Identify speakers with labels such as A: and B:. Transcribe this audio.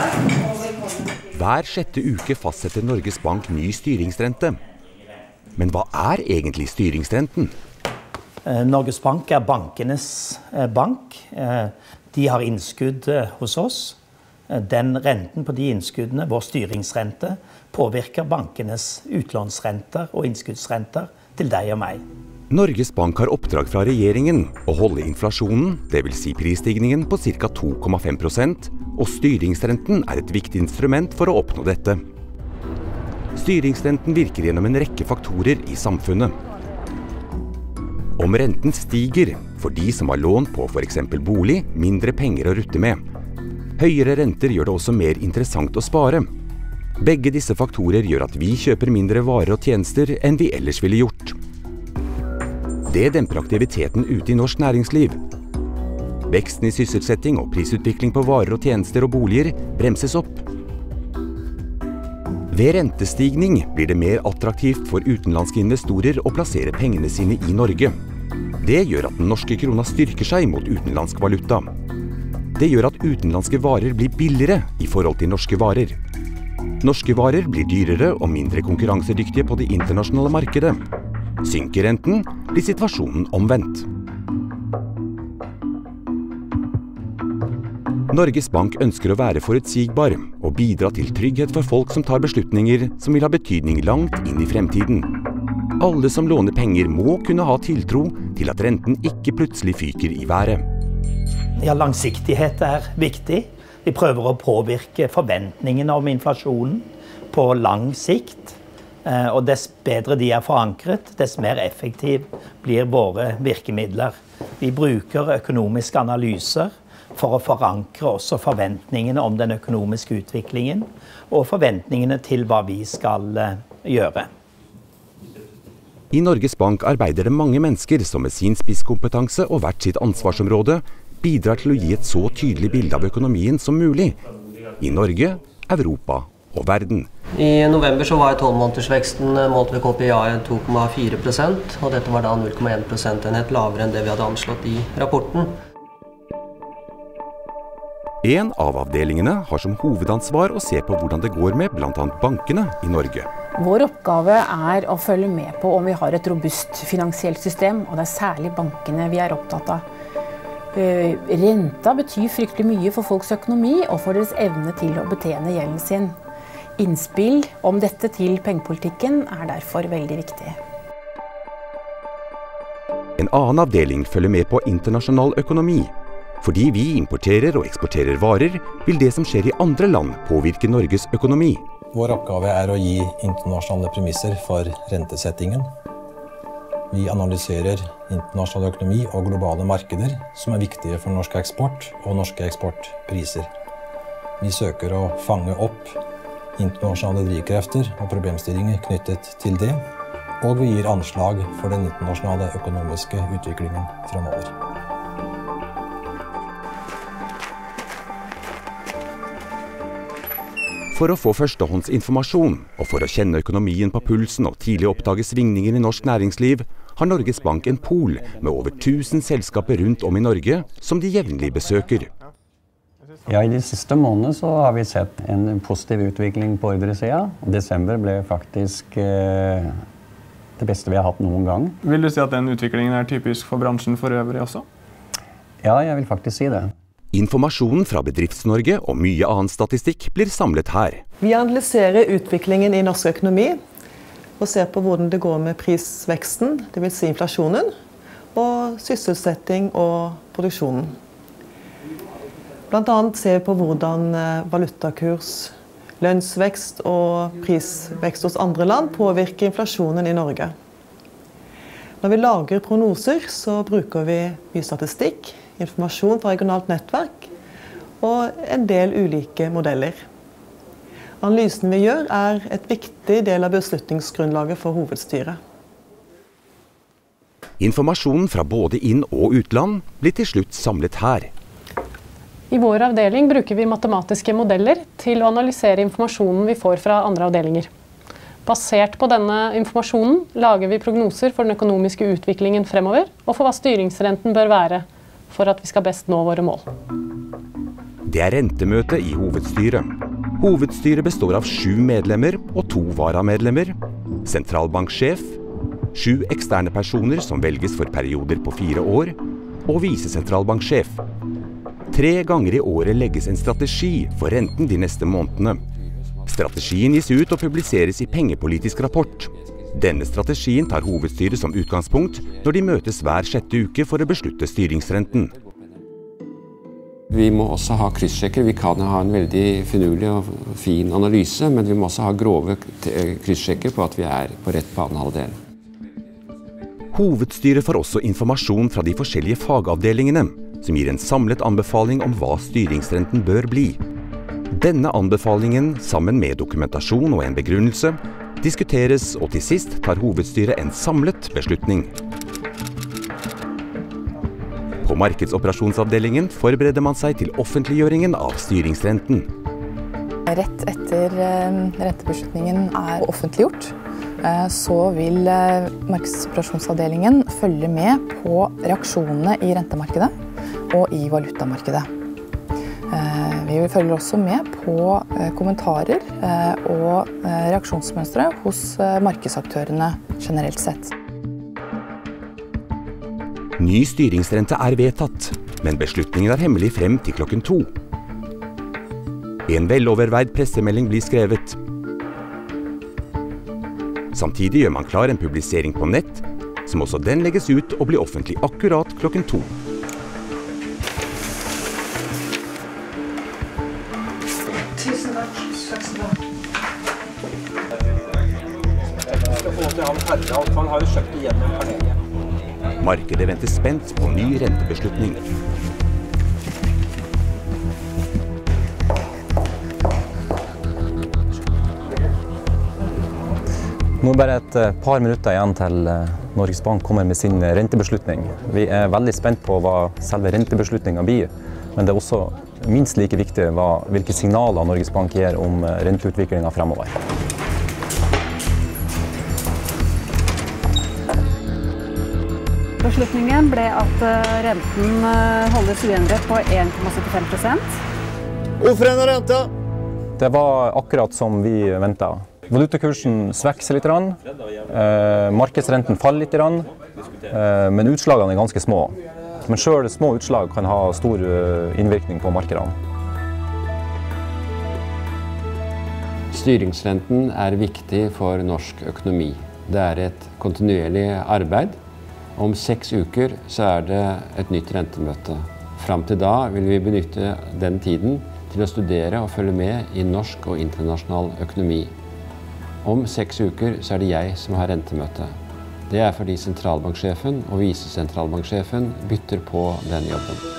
A: Hver 6. uke fastsetter Norges Bank ny styringsrente. Men hva er egentlig styringsrenten?
B: Norges Bank er bankenes bank. De har innskudd hos oss. Den renten på de innskuddene, vår styringsrente, påvirker bankenes utlånsrenter og innskuddsrenter til deg og meg.
A: Norges Bank har oppdrag fra regjeringen å holde inflasjonen, det vil si prisstigningen, på ca. 2,5%, og styringsrenten er et viktig instrument for å oppnå dette. Styringsrenten virker gjennom en rekke faktorer i samfunnet. Om renten stiger, får de som har lån på for eksempel bolig, mindre penger å rutte med. Høyere renter gjør det også mer interessant å spare. Begge disse faktorer gjør at vi kjøper mindre varer og tjenester enn vi ellers ville gjort. Det demper aktiviteten ute i norsk næringsliv. Veksten i sysselsetting og prisutvikling på varer og tjenester og boliger bremses opp. Ved rentestigning blir det mer attraktivt for utenlandske investorer å plassere pengene sine i Norge. Det gjør at den norske krona styrker seg mot utenlandsk valuta. Det gjør at utenlandske varer blir billigere i forhold til norske varer. Norske varer blir dyrere og mindre konkurransedyktige på det internasjonale markedet. Synker renten, blir situasjonen omvendt. Norges Bank ønsker å være forutsigbar og bidra til trygghet for folk som tar beslutninger som vil ha betydning langt inn i fremtiden. Alle som låner penger må kunne ha tiltro til at renten ikke plutselig fyker i været.
B: Ja, langsiktighet er viktig. Vi prøver å påvirke forventningene om inflasjonen på lang sikt. Og dess bedre de er forankret, dess mer effektiv blir våre virkemidler. Vi bruker økonomiske analyser for å forankre også forventningene om den økonomiske utviklingen og forventningene til hva vi skal gjøre.
A: I Norges Bank arbeider det mange mennesker som med sin spisskompetanse og hvert sitt ansvarsområde bidrar til å gi et så tydelig bilde av økonomien som mulig i Norge, Europa og verden.
C: I november så var 12-månedersveksten målt ved KPI 2,4%, og dette var da 0,1 prosentenhet lavere enn det vi hadde anslått i rapporten.
A: En av avdelingene har som hovedansvar å se på hvordan det går med blant annet bankene i Norge.
D: Vår oppgave er å følge med på om vi har et robust finansielt system, og det er særlig bankene vi er opptatt av. Renta betyr fryktelig mye for folks økonomi og for deres evne til å betjene gjelden sin. Innspill om dette til pengepolitikken er derfor veldig viktig.
A: En annen avdeling følger med på internasjonal økonomi. Fordi vi importerer og eksporterer varer, vil det som skjer i andre land påvirke Norges økonomi.
E: Vår oppgave er å gi internasjonale premisser for rentesettingen. Vi analyserer internasjonal økonomi og globale markeder som er viktige for norsk eksport og norske eksportpriser. Vi søker å fange opp internasjonale drivkrefter og problemstillinger knyttet til det, og vi gir anslag for den internasjonale økonomiske utviklingen fremover.
A: For å få førstehåndsinformasjon, og for å kjenne økonomien på pulsen og tidlig oppdage svingninger i norsk næringsliv, har Norges Bank en pool med over 1000 selskaper rundt om i Norge som de jevnlig besøker.
F: Ja, i de siste månedene så har vi sett en positiv utvikling på ordresiden. Desember ble faktisk det beste vi har hatt noen gang.
G: Vil du si at den utviklingen er typisk for bransjen for øvrig også?
F: Ja, jeg vil faktisk si det.
A: Informasjonen fra Bedrifts-Norge og mye annen statistikk blir samlet her.
H: Vi analyserer utviklingen i norsk økonomi og ser på hvordan det går med prisveksten, det vil si inflasjonen, og sysselsetting og produksjonen. Blant annet ser vi på hvordan valutakurs, lønnsvekst og prisvekst hos andre land påvirker inflasjonen i Norge. Når vi lager prognoser, så bruker vi mye statistikk, informasjon fra regionalt nettverk og en del ulike modeller. Analysen vi gjør er et viktig del av beslutningsgrunnlaget for hovedstyret.
A: Informasjonen fra både inn- og utland blir til slutt samlet her.
I: I vår avdeling bruker vi matematiske modeller til å analysere informasjonen vi får fra andre avdelinger. Basert på denne informasjonen lager vi prognoser for den økonomiske utviklingen fremover, og for hva styringsrenten bør være for at vi skal best nå våre mål.
A: Det er rentemøte i hovedstyret. Hovedstyret består av 7 medlemmer og 2 varamedlemmer, sentralbanksjef, 7 eksterne personer som velges for perioder på 4 år, og visesentralbanksjef. 3 ganger i året legges en strategi for renten de neste månedene. Strategien gis ut og publiseres i pengepolitisk rapport. Denne strategien tar hovedstyret som utgangspunkt når de møtes hver 6. uke for å beslutte styringsrenten.
J: Vi må også ha krysssjekker. Vi kan ha en veldig finurlig og fin analyse, men vi må også ha grove krysssjekker på at vi er på rett banehalvdel.
A: Hovedstyret får også informasjon fra de forskjellige fagavdelingene, som gir en samlet anbefaling om hva styringsrenten bør bli. Denne anbefalingen, sammen med dokumentasjon og en begrunnelse, diskuteres, og til sist tar hovedstyret en samlet beslutning. På markedsoperasjonsavdelingen forbereder man seg til offentliggjøringen av styringsrenten.
K: Rett etter rentebeslutningen er offentliggjort, så vil markedsoperasjonsavdelingen følge med på reaksjonene i rentemarkedet og i valutamarkedet. Vi følger også med på kommentarer og reaksjonsmønstre hos markedsaktørene generelt sett.
A: Ny styringsrente er vedtatt, men beslutningen er hemmelig frem til klokken 2. En veloverveid pressemelding blir skrevet. Samtidig gjør man klar en publisering på nett, som også den legges ut og blir offentlig akkurat klokken 2.
L: Tusen takk. Takk skal du ha. Jeg skal få til han Harald, for han har jo kjøpt igjennom Carnegie.
A: Markedet venter spent på ny rentebeslutning.
M: Nå er bare et par minutter igjen til Norges Bank kommer med sin rentebeslutning. Vi er veldig spent på hva selve rentebeslutningen blir, men det er også minst like viktig hvilke signaler Norges Bank gir om renteutviklingen fremover.
N: Beslutningen ble at renten holdes uendret på 1,75%.
M: Uforendret rente! Det var akkurat som vi ventet. Valutakursen svekker seg litt, markedsrenten faller litt, men utslagene er ganske små. Men selv små utslag kan ha stor innvirkning på markedene.
J: Styringsrenten er viktig for norsk økonomi. Det er et kontinuerlig arbeid. Om 6 uker så er det et nytt rentemøte. Fram til da vil vi benytte den tiden til å studere og følge med i norsk og internasjonal økonomi. Om 6 uker så er det jeg som har rentemøte. Det er fordi sentralbanksjefen og visesentralbanksjefen bytter på den jobben.